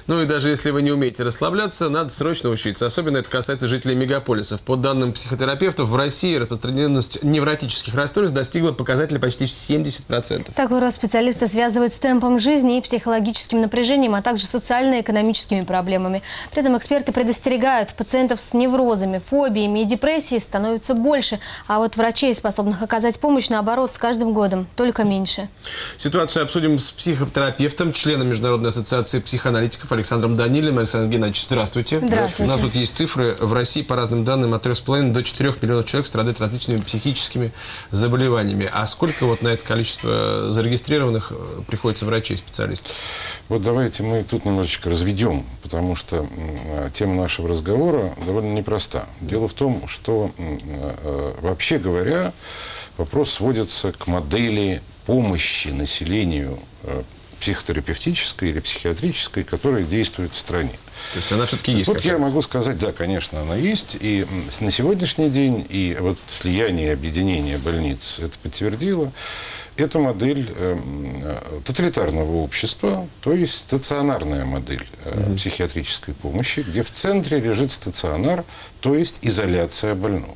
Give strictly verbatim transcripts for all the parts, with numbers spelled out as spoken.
Ну и даже если вы не умеете расслабляться, надо срочно учиться. Особенно это касается жителей мегаполисов. По данным психотерапевтов, в России распространенность невротических расстройств достигла показателя почти в семьдесят процентов. Такой рост специалисты связывают с темпом жизни и психологическим напряжением, а также социально-экономическими проблемами. При этом эксперты предостерегают, пациентов с неврозами, фобиями и депрессией становится больше, а вот врачей, способных оказать помощь, наоборот, с каждым годом только меньше. Ситуацию обсудим с психотерапевтом, членом Международной ассоциации психоаналитиков Александром Данилиным. Александр Геннадьевич, здравствуйте. Здравствуйте. У нас тут есть цифры. В России, по разным данным, от трёх с половиной до четырёх миллионов человек страдают различными психическими заболеваниями. А сколько вот на это количество зарегистрированных приходится врачей, специалистов? Вот давайте мы тут немножечко разведем, потому что тема нашего разговора довольно непроста. Дело в том, что, вообще говоря, вопрос сводится к модели помощи населению психотерапевтической или психиатрической, которая действует в стране. То есть она все-таки есть? Вот я могу сказать, да, конечно, она есть. И на сегодняшний день, и вот слияние и объединение больниц это подтвердило, это модель э, тоталитарного общества, то есть стационарная модель э, mm-hmm. психиатрической помощи, где в центре лежит стационар, то есть изоляция больного.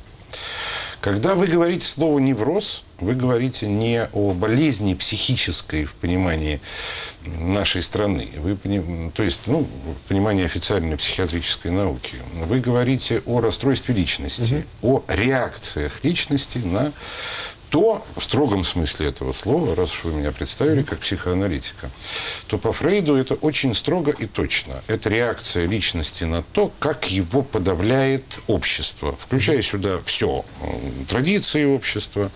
Когда вы говорите слово «невроз», вы говорите не о болезни психической в понимании нашей страны, вы, то есть, ну, в понимании официальной психиатрической науки. Вы говорите о расстройстве личности, угу. о реакциях личности на то, в строгом смысле этого слова, раз уж вы меня представили как психоаналитика, то по Фрейду это очень строго и точно. Это реакция личности на то, как его подавляет общество, включая сюда все. Традиции общества,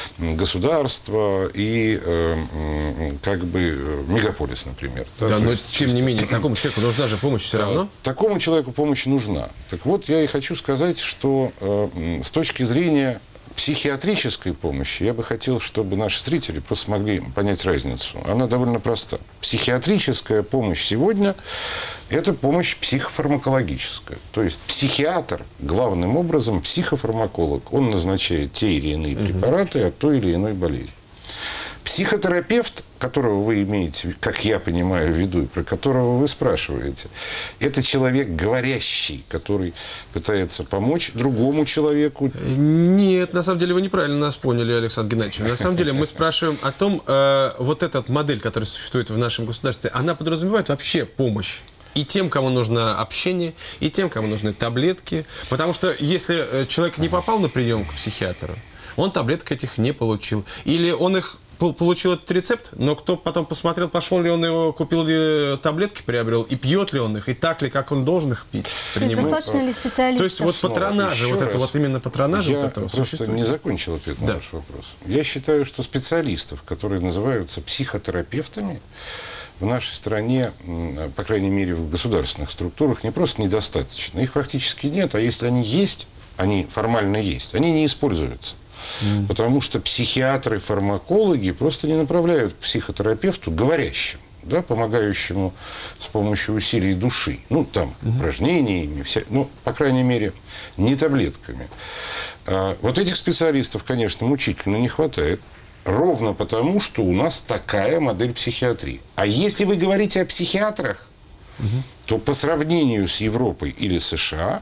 государство и э, как бы мегаполис, например. Да, да, но тем чисто... не менее, такому человеку нужна же помощь все равно? Такому человеку помощь нужна. Так вот, я и хочу сказать, что э, с точки зрения психиатрической помощи я бы хотел, чтобы наши зрители просто смогли понять разницу. Она довольно проста. Психиатрическая помощь сегодня – это помощь психофармакологическая. То есть психиатр, главным образом, психофармаколог. Он назначает те или иные препараты от той или иной болезни. Психотерапевт, которого вы имеете, как я понимаю, в виду, и про которого вы спрашиваете, это человек говорящий, который пытается помочь другому человеку. Нет, на самом деле вы неправильно нас поняли, Александр Геннадьевич. На самом деле мы спрашиваем о том, э, вот эта модель, которая существует в нашем государстве, она подразумевает вообще помощь и тем, кому нужно общение, и тем, кому нужны таблетки. Потому что если человек не попал на прием к психиатру, он таблеток этих не получил. Или он их получил этот рецепт, но кто потом посмотрел, пошел ли он его, купил ли таблетки, приобрел, и пьет ли он их, и так ли, как он должен их пить, принимать. Достаточно ли специалистов? То есть вот патронажи, вот это вот именно патронажи, я вот этого просто существует. не закончил ответ на да. ваш вопрос. Я считаю, что специалистов, которые называются психотерапевтами, в нашей стране, по крайней мере, в государственных структурах, не просто недостаточно. Их фактически нет, а если они есть, они формально есть, они не используются. Mm. Потому что психиатры, фармакологи просто не направляют к психотерапевту говорящему, да, помогающему с помощью усилий души. Ну, там, mm-hmm. упражнениями, вся, ну, по крайней мере, не таблетками. А, вот этих специалистов, конечно, мучительно не хватает. Ровно потому, что у нас такая модель психиатрии. А если вы говорите о психиатрах, mm-hmm. то по сравнению с Европой или США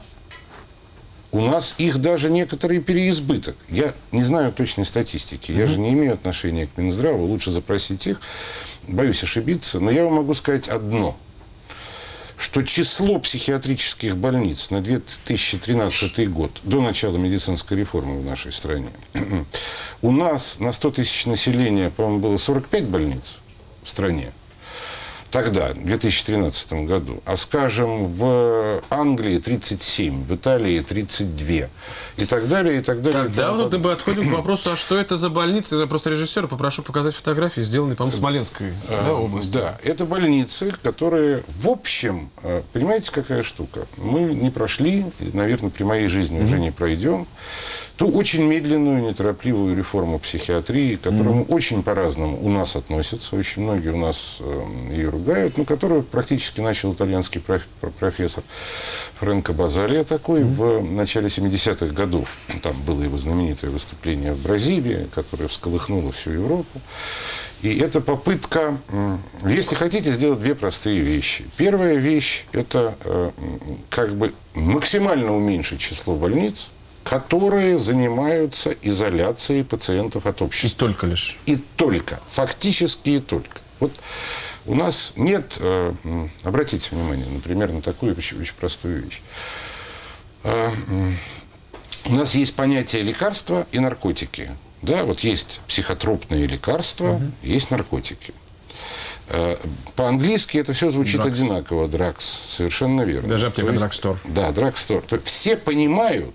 у нас их даже некоторый переизбыток. Я не знаю точной статистики. Mm-hmm. Я же не имею отношения к Минздраву. Лучше запросить их. Боюсь ошибиться. Но я вам могу сказать одно. Что число психиатрических больниц на две тысячи тринадцатый год, до начала медицинской реформы в нашей стране, у нас на сто тысяч населения, по-моему, было сорок пять больниц в стране. Тогда, в две тысячи тринадцатом году. А, скажем, в Англии тридцать семь, в Италии тридцать два. И так далее, и так далее. Тогда вот мы отходим к вопросу, а что это за больницы? Я просто режиссера попрошу показать фотографии, сделанные, по-моему, в Смоленской да, области. Да, это больницы, которые, в общем, понимаете, какая штука? Мы не прошли, наверное, при моей жизни mm-hmm. уже не пройдем, ту очень медленную, неторопливую реформу психиатрии, к которому mm-hmm. очень по-разному у нас относятся. Очень многие у нас ее ругают, но которую практически начал итальянский профессор Фрэнко Базалия такой в начале семидесятых годов. Там было его знаменитое выступление в Бразилии, которое всколыхнуло всю Европу. И это попытка, если хотите, сделать две простые вещи. Первая вещь – это как бы максимально уменьшить число больниц, которые занимаются изоляцией пациентов от общества. И только лишь. И только. Фактически и только. Вот у нас нет, обратите внимание, например, на такую очень, очень простую вещь. У нас есть понятие лекарства и наркотики. Да, вот есть психотропные лекарства, угу. есть наркотики. По-английски это все звучит Drugs. одинаково. Drugs, совершенно верно. Даже аптека Drugstore. Да, Drugstore. То есть все понимают,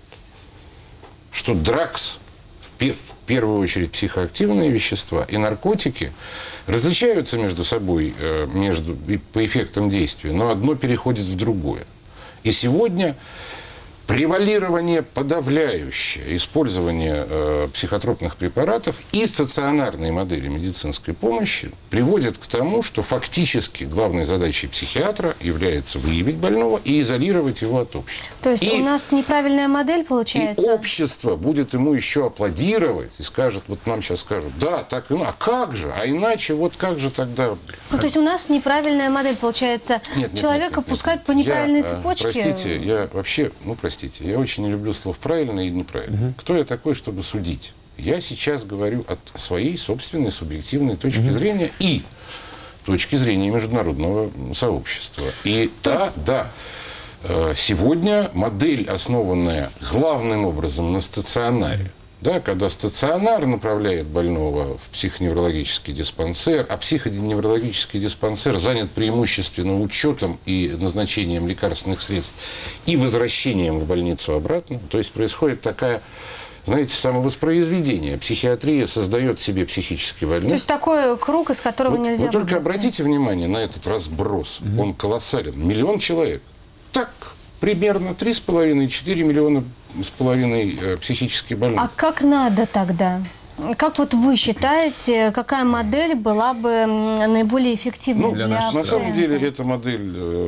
что Drugs, в первую очередь психоактивные вещества, и наркотики различаются между собой между, по эффектам действия, но одно переходит в другое. И сегодня превалирование подавляющее использование э, психотропных препаратов и стационарной модели медицинской помощи приводит к тому, что фактически главной задачей психиатра является выявить больного и изолировать его от общества. То есть и, у нас неправильная модель получается? И общество будет ему еще аплодировать и скажет, вот нам сейчас скажут, да, так и ну, а как же, а иначе вот как же тогда... Ну, то есть у нас неправильная модель получается, нет, нет, человека нет, нет, пускают нет, нет. по неправильной я, цепочке? Простите, я вообще, ну простите, Простите, я очень не люблю слов «правильно» и «неправильно». Угу. Кто я такой, чтобы судить? Я сейчас говорю от своей собственной субъективной точки угу. зрения и точки зрения международного сообщества. И да, да, сегодня модель, основанная главным образом на стационаре, да, когда стационар направляет больного в психоневрологический диспансер, а психоневрологический диспансер занят преимущественно учетом и назначением лекарственных средств и возвращением в больницу обратно. То есть происходит такая, знаете, самовоспроизведение. Психиатрия создает себе психически больных. То есть такой круг, из которого вот, нельзя Вы только выбраться. Обратите внимание на этот разброс. Угу. Он колоссален. Миллион человек. Так, примерно три с половиной — четыре миллиона с половиной э, психически больных. А как надо тогда? Как вот вы считаете, какая модель была бы наиболее эффективной ну, для, для пациента? На самом деле, эта модель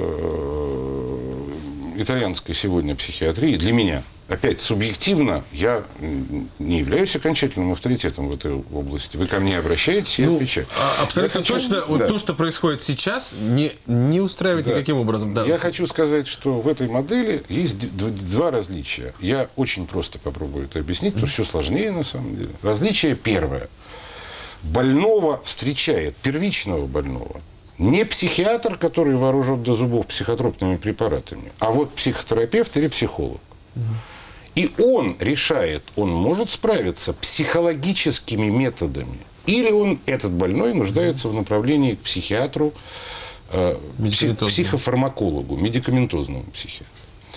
э, итальянской сегодня психиатрии для меня. Опять, субъективно, я не являюсь окончательным авторитетом в этой области. Вы ко мне обращаетесь, я ну, отвечаю. Абсолютно я точно. Хочу... Вот да. то, что происходит сейчас, не, не устраивает да. никаким образом. Да. Я хочу сказать, что в этой модели есть два различия. Я очень просто попробую это объяснить, потому что все сложнее на самом деле. Различие первое. Больного встречает, первичного больного, не психиатр, который вооружен до зубов психотропными препаратами, а вот психотерапевт или психолог. И он решает, он может справиться психологическими методами, или он, этот больной, нуждается в направлении к психиатру, э, псих, психофармакологу, медикаментозному психиатру.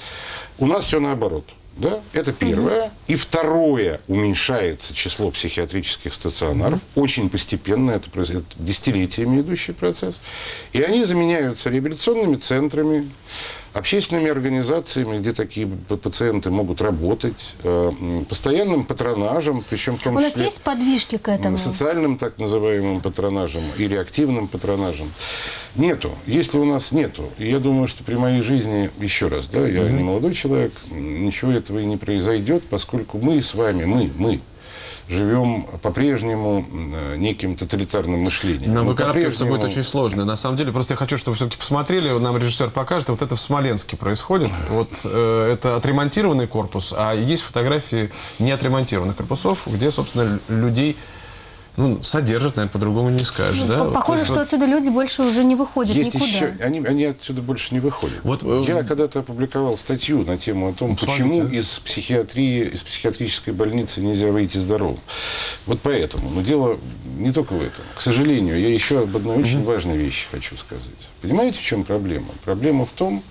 У нас все наоборот. Да? Это первое. Угу. И второе, уменьшается число психиатрических стационаров. Угу. Очень постепенно, это, это десятилетиями идущий процесс. И они заменяются реабилитационными центрами, общественными организациями, где такие пациенты могут работать, э, постоянным патронажем, причем в том числе... У нас есть подвижки к этому? Социальным так называемым патронажем или активным патронажем. Нету. Если у нас нету, и я думаю, что при моей жизни, еще раз, да, я mm-hmm. не молодой человек, ничего этого и не произойдет, поскольку мы с вами, мы, мы, живем по-прежнему неким тоталитарным мышлением. Нам выкарабкиваться будет очень сложно. На самом деле, просто я хочу, чтобы все-таки посмотрели, нам режиссер покажет, вот это в Смоленске происходит. Вот э, это отремонтированный корпус, а есть фотографии неотремонтированных корпусов, где, собственно, людей... Ну, содержат, наверное, по-другому не скажешь, ну, да? Похоже, вот, что вот... отсюда люди больше уже не выходят есть никуда. Еще... Они, они отсюда больше не выходят. Вот, я э... когда-то опубликовал статью на тему о том, ну, почему смотрите. из психиатрии, из психиатрической больницы нельзя выйти здоровым. Вот поэтому. Но дело не только в этом. К сожалению, я еще об одной очень угу. важной вещи хочу сказать. Понимаете, в чем проблема? Проблема в том,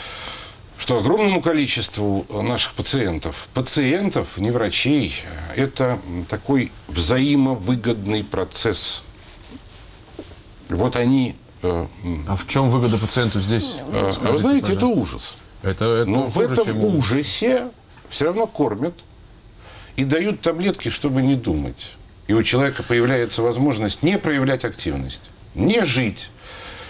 что огромному количеству наших пациентов, пациентов, не врачей, это такой взаимовыгодный процесс. Вот они... Э, а в чем выгода пациенту здесь? Э, вы знаете, пожалуйста. Это ужас. Это, это Но в этом ужасе все равно кормят и дают таблетки, чтобы не думать. И у человека появляется возможность не проявлять активность, не жить,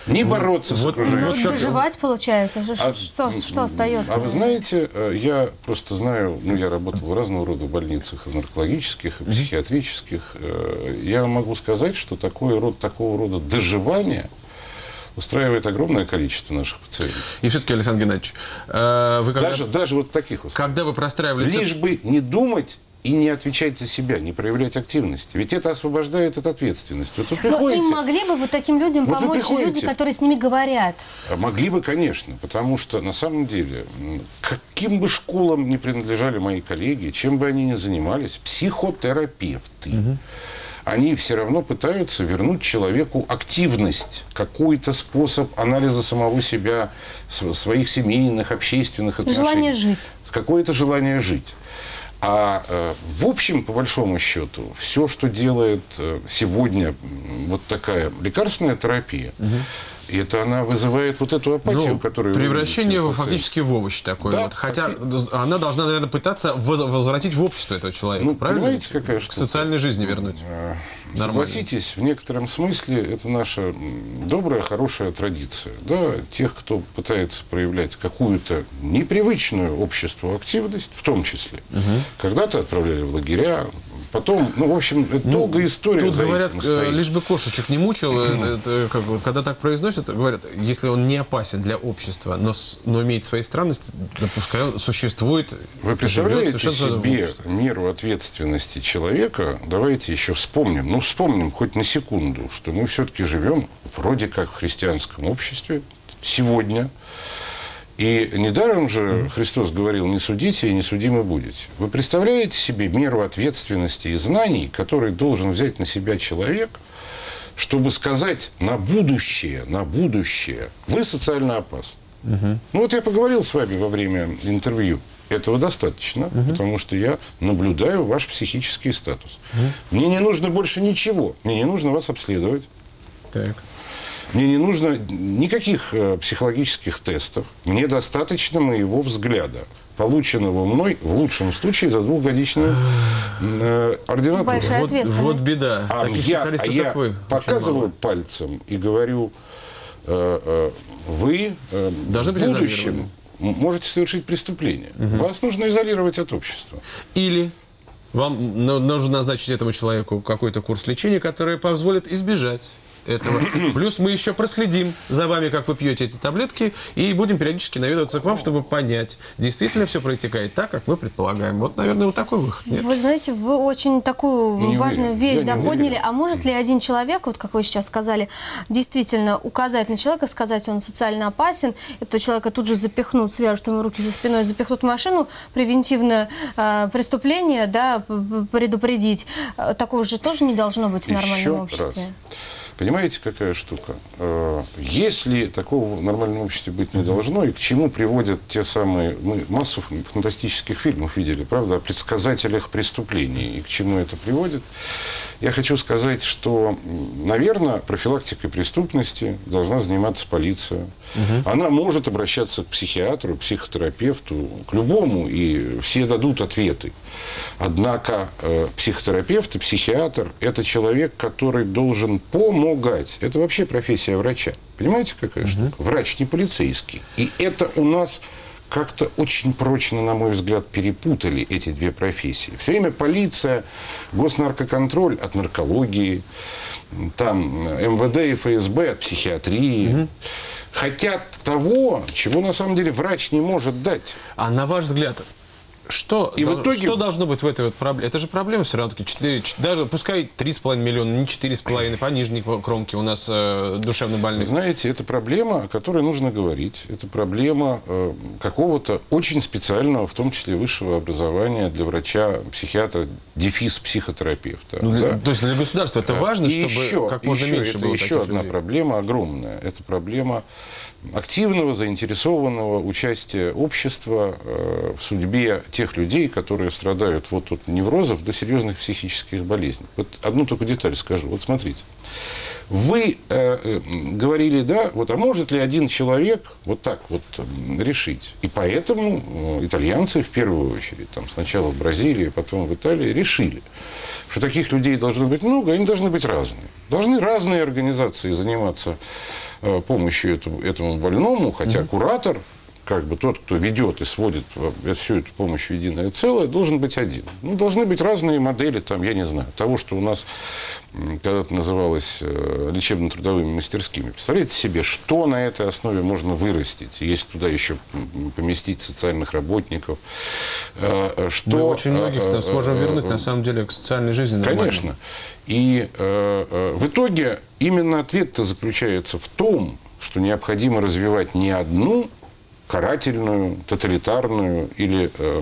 не бороться вот, с окружающим. Вот доживать, получается? Что, А, что, что остается? А вы знаете, я просто знаю, ну, я работал в разного рода больницах, и наркологических, и психиатрических. Я могу сказать, что такой род, такого рода доживание устраивает огромное количество наших пациентов. И все-таки, Александр Геннадьевич, э, вы когда, даже, даже вот таких условиях. когда вы простраивали... Лишь бы не думать и не отвечать за себя, не проявлять активности. Ведь это освобождает от ответственности. Вот вы приходите, Но им могли бы вот таким людям вот помочь люди, которые с ними говорят? Могли бы, конечно, потому что на самом деле, каким бы школам ни принадлежали мои коллеги, чем бы они ни занимались, психотерапевты, угу. они все равно пытаются вернуть человеку активность, какой-то способ анализа самого себя, своих семейных, общественных отношений. Желание жить. Какое-то желание жить. А э, в общем, по большому счету, все, что делает э, сегодня вот такая лекарственная терапия, угу. и это она вызывает вот эту апатию, ну, которую... Превращение его фактически в овощ такой. Да, вот. Хотя факти... она должна, наверное, пытаться возвратить в общество этого человека. Ну, правильно? Понимаете, какая штука? К социальной жизни вернуть. Согласитесь, в некотором смысле это наша добрая, хорошая традиция. Да, тех, кто пытается проявлять какую-то непривычную обществу активность, в том числе. Угу. Когда-то отправляли в лагеря, потом, ну, в общем, это ну, долгая история. Тут за говорят, этим стоит. Лишь бы кошечек не мучил. Это, как, когда так произносят, говорят, если он не опасен для общества, но, но имеет свои странности, да пускай он существует. Вы представляете себе меру ответственности человека? Давайте еще вспомним, ну, вспомним хоть на секунду, что мы все-таки живем вроде как в христианском обществе сегодня. И недаром же Христос говорил: не судите и не судимы будете. Вы представляете себе меру ответственности и знаний, которые должен взять на себя человек, чтобы сказать на будущее, на будущее, вы социально опасны. Угу. Ну вот я поговорил с вами во время интервью. Этого достаточно, угу. потому что я наблюдаю ваш психический статус. Угу. Мне не нужно больше ничего. Мне не нужно вас обследовать. Так. Мне не нужно никаких э, психологических тестов. Мне достаточно моего взгляда, полученного мной, в лучшем случае, за двухгодичную э, ординатуру. Большая вот, вот беда. А Таких я, специалистов, а я как вы, показываю пальцем и говорю, э, э, вы э, в будущем можете совершить преступление. Угу. Вас нужно изолировать от общества. Или вам нужно назначить этому человеку какой-то курс лечения, который позволит избежать этого. Плюс мы еще проследим за вами, как вы пьете эти таблетки, и будем периодически наведываться к вам, чтобы понять, действительно все протекает так, как мы предполагаем. Вот, наверное, вот такой выход. Нет? Вы знаете, вы очень такую не важную уверен. вещь Я да, подняли. А может ли один человек, вот как вы сейчас сказали, действительно указать на человека, сказать, он социально опасен, этого человека тут же запихнут, свяжут ему руки за спиной, запихнут в машину, превентивное э, преступление, да, предупредить. Такого же тоже не должно быть в нормальном Еще обществе. Раз. Понимаете, какая штука? Если такого в нормальном обществе быть не должно, и к чему приводят те самые... Мы массу фантастических фильмов видели, правда, о предсказателях преступлений, и к чему это приводит. Я хочу сказать, что, наверное, профилактикой преступности должна заниматься полиция. Угу. Она может обращаться к психиатру, к психотерапевту, к любому, и все дадут ответы. Однако э, психотерапевт и психиатр – это человек, который должен помогать. Это вообще профессия врача. Понимаете, какая угу. штука? Врач не полицейский. И это у нас... как-то очень прочно, на мой взгляд, перепутали эти две профессии. Все время полиция, госнаркоконтроль от наркологии, там эм вэ дэ и эф эс бэ от психиатрии. Угу. Хотят того, чего на самом деле врач не может дать. А на ваш взгляд, что, и дол- в итоге... что должно быть в этой вот проблеме? Это же проблема все равно таки четыре, даже пускай три с половиной миллиона, не четыре с половиной, по нижней кромке у нас э, душевно больных. Знаете, это проблема, о которой нужно говорить. Это проблема э, какого-то очень специального, в том числе высшего образования для врача, психиатра, дефис психотерапевта. Ну, да? То есть для государства это важно, и чтобы еще, как можно еще, меньше это было еще таких одна людей. проблема огромная. Это проблема активного, заинтересованного участия общества э, в судьбе тех людей, которые страдают вот от неврозов до серьезных психических болезней. Вот одну только деталь скажу. Вот смотрите. Вы э, э, говорили, да, вот, а может ли один человек вот так вот э, решить? И поэтому э, итальянцы в первую очередь, там, сначала в Бразилии, потом в Италии, решили, что таких людей должно быть много, они должны быть разные. Должны разные организации заниматься помощи этому, этому больному, хотя mm-hmm. куратор, как бы тот, кто ведет и сводит всю эту помощь в единое целое, должен быть один. Ну, должны быть разные модели, там, я не знаю, того, что у нас когда-то называлось лечебно-трудовыми мастерскими. Представляете себе, что на этой основе можно вырастить, если туда еще поместить социальных работников. Что, мы очень многих сможем вернуть, на самом деле, к социальной жизни. Конечно. И э, в итоге именно ответ-то заключается в том, что необходимо развивать не одну карательную, тоталитарную или э,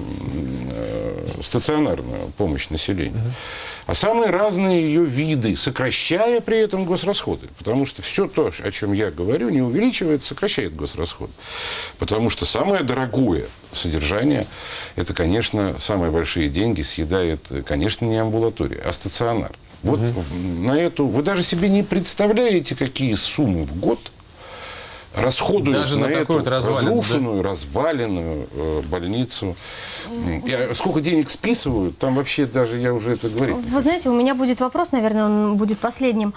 э, стационарную помощь населению, угу. а самые разные ее виды, сокращая при этом госрасходы. Потому что все то, о чем я говорю, не увеличивает, сокращает госрасходы. Потому что самое дорогое содержание, это, конечно, самые большие деньги съедает, конечно, не амбулатория, а стационар. Вот угу. на эту... Вы даже себе не представляете, какие суммы в год расходуют даже на, на эту вот разрушенную, да? разваленную э, больницу. Я, сколько денег списывают, там вообще даже я уже это говорю. Вы знаете, у меня будет вопрос, наверное, он будет последним.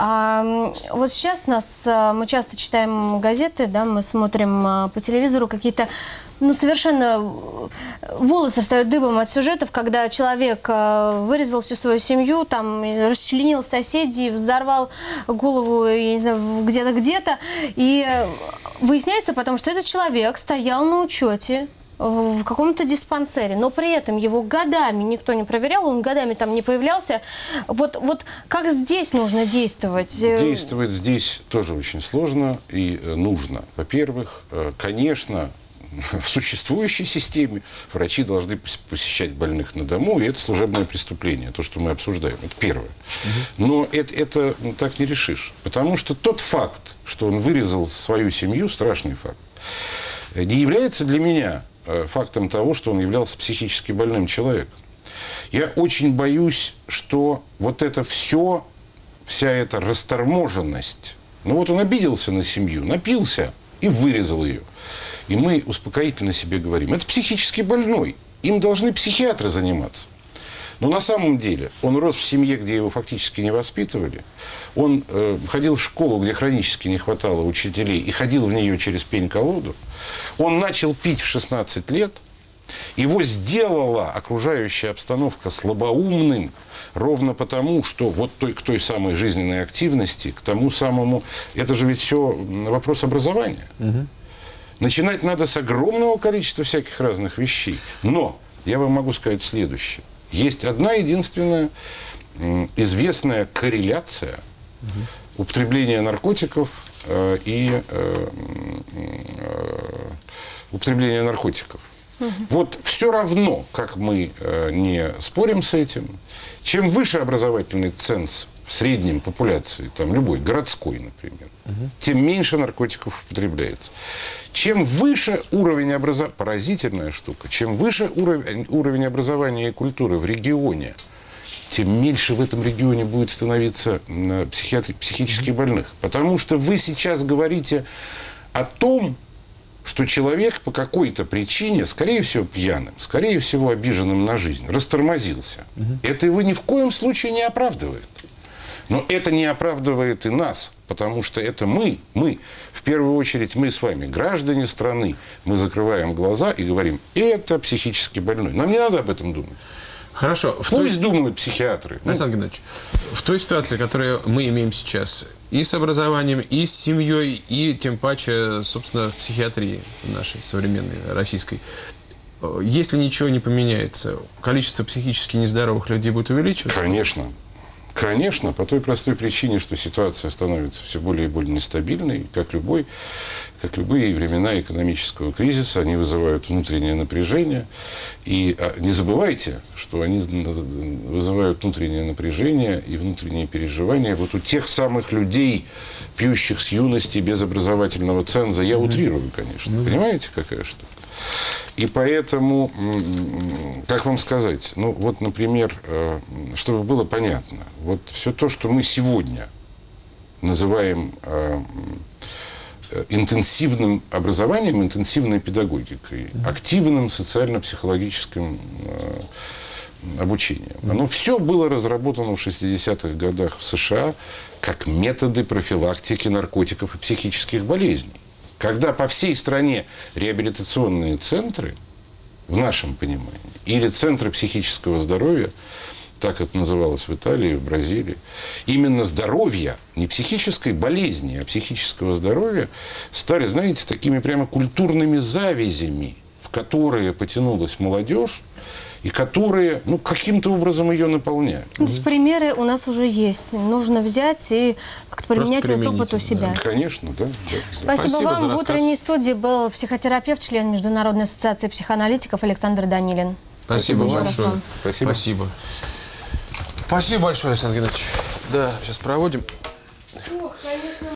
А, вот сейчас нас, мы часто читаем газеты, да, мы смотрим по телевизору какие-то, ну, совершенно волосы встают дыбом от сюжетов, когда человек вырезал всю свою семью, там, расчленил соседей, взорвал голову, я не знаю, где-то, где-то, и выясняется потом, что этот человек стоял на учете в каком-то диспансере, но при этом его годами никто не проверял, он годами там не появлялся. Вот, вот как здесь нужно действовать? Действовать здесь тоже очень сложно и нужно. Во-первых, конечно, в существующей системе врачи должны посещать больных на дому, и это служебное преступление, то, что мы обсуждаем. Это первое. Но это, это так не решишь. Потому что тот факт, что он вырезал свою семью, страшный факт, не является для меня фактом того, что он являлся психически больным человеком. Я очень боюсь, что вот это все, вся эта расторможенность, ну вот он обиделся на семью, напился и вырезал ее. И мы успокоительно себе говорим, это психически больной, им должны психиатры заниматься. Но на самом деле он рос в семье, где его фактически не воспитывали. Он э, ходил в школу, где хронически не хватало учителей, и ходил в нее через пень-колоду. Он начал пить в шестнадцать лет. Его сделала окружающая обстановка слабоумным ровно потому, что вот той, к той самой жизненной активности, к тому самому... Это же ведь все вопрос образования. Угу. Начинать надо с огромного количества всяких разных вещей. Но я вам могу сказать следующее. Есть одна единственная известная корреляция угу. употребления наркотиков э, и э, э, употребления наркотиков. Угу. Вот все равно, как мы э, не спорим с этим, чем выше образовательный ценз в среднем популяции, там любой, городской, например, угу. тем меньше наркотиков употребляется. Чем выше уровень образования, поразительная штука, чем выше уровень, уровень образования и культуры в регионе, тем меньше в этом регионе будет становиться психиатри, психически больных. Потому что вы сейчас говорите о том, что человек по какой-то причине, скорее всего пьяным, скорее всего обиженным на жизнь, растормозился. Угу. Это его ни в коем случае не оправдывает. Но это не оправдывает и нас, потому что это мы, мы, в первую очередь мы с вами, граждане страны, мы закрываем глаза и говорим, это психически больной. Нам не надо об этом думать. Хорошо. Пусть той... думают психиатры. Александр Геннадьевич, в той ситуации, которую мы имеем сейчас, и с образованием, и с семьей, и тем паче, собственно, в психиатрии нашей современной, российской, если ничего не поменяется, количество психически нездоровых людей будет увеличиваться? Конечно. Конечно, по той простой причине, что ситуация становится все более и более нестабильной, как, любой, как любые времена экономического кризиса, они вызывают внутреннее напряжение. И не забывайте, что они вызывают внутреннее напряжение и внутренние переживания вот у тех самых людей, пьющих с юности без образовательного ценза. Я утрирую, конечно. Mm-hmm. Понимаете, какая штука? И поэтому, как вам сказать, ну вот, например, чтобы было понятно, вот все то, что мы сегодня называем интенсивным образованием, интенсивной педагогикой, активным социально-психологическим обучения. Оно все было разработано в шестидесятых годах в США как методы профилактики наркотиков и психических болезней. Когда по всей стране реабилитационные центры, в нашем понимании, или центры психического здоровья, так это называлось в Италии, в Бразилии, именно здоровья, не психической болезни, а психического здоровья, стали, знаете, такими прямо культурными завязями, в которые потянулась молодежь, и которые, ну, каким-то образом ее наполняют. То есть примеры у нас уже есть. Нужно взять и как-то применять этот опыт у себя. Да. Конечно, да. да Спасибо, Спасибо вам. за В рассказ. утренней студии был психотерапевт, член Международной ассоциации психоаналитиков Александр Данилин. Спасибо, Спасибо большое. вам. Спасибо. Спасибо. Спасибо большое, Александр Геннадьевич. Да, сейчас проводим. Ох, конечно.